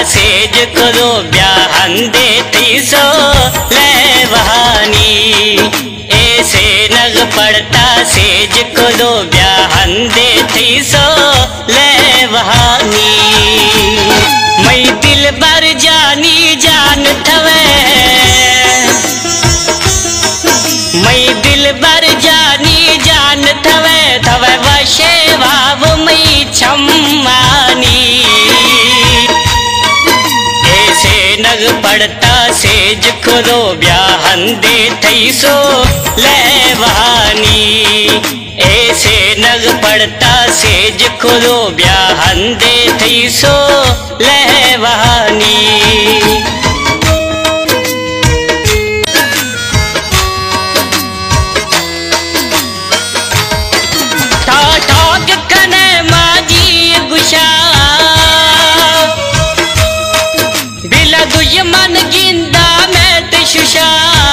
Says करो ब्याहंदे तीसो ले वहानी। ऐसे नग पड़ता सेज करो ब्याहंदे तीसो ले वहानी। मई दिल बर जानी जान थवे, मई दिल बर जानी जान थवे थवे वशे वाव मई छम्मानी। ऐसे नग पड़ता सेज करो ब्याहंदे थईसो ले वहानी। ऐसे नग पड़ता सेज करो ब्याहंदे थईसो ले वहानी। दुश्मन गिंदा में तुषा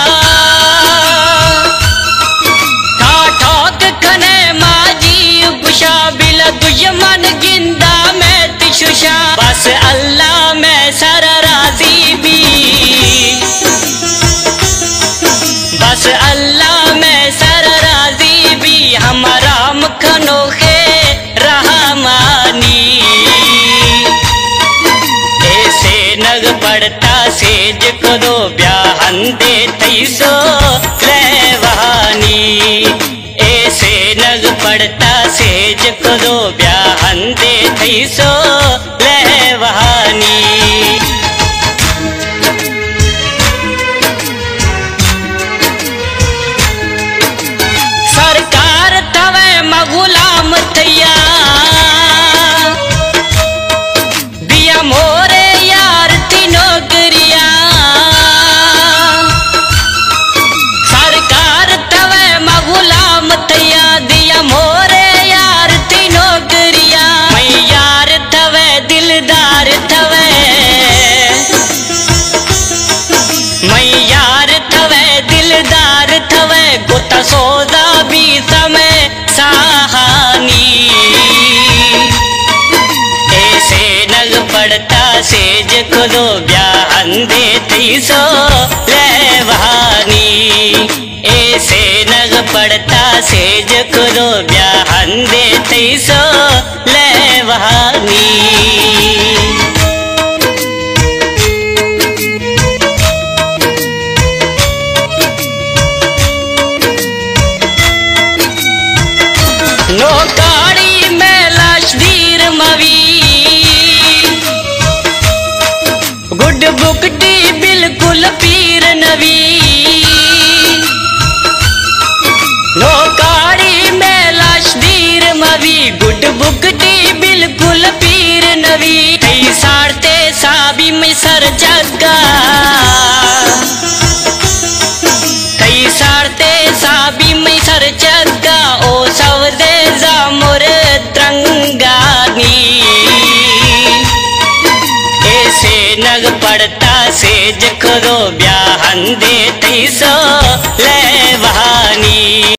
ठाक खने माजी गुशा बिला दुश्मन गिंदा में तुषा। बस अल्लाह में सर राजी भी, बस अल्लाह में सर राजी भी हमारा मखनो के रहमानी। नग पड़ता सेज करो ब्याहंदे तईसो ले वहानी। ऐसे नग पड़ता सेज करो ब्याहंदे तईसो ले वहानी। सरकार तवे मगुलाम थैया दिया मोरे नौकरिया। सरकार तवे मगुलाम थैया दिया मोरे यार ती नौकरिया। मैं यार थवे दिलदार थवे, मैं यार थवे दिलदार थवे गोता सौदा भी समय सहानी। ऐसे नग पड़ता सेज करो ब्याहंदे तीसो ले वहानी। ऐसे नग पड़ता सेज करो ब्याहंदे तीसो ले वहानी। नौकारी में लाश दीर मवी गुड बुकटी बिल्कुल पीर नवी। नौकारी में लाश दीर मवी गुड बुकटी बिल्कुल पीर नवी। कई साड़ते साबी में सर जगा, कई साड़ते साबी में सर जगा ओ सवदे जामुर त्रंगानी। ऐसे नग पड़ता सेज करो ब्याहंदे तईसो ले वहानी।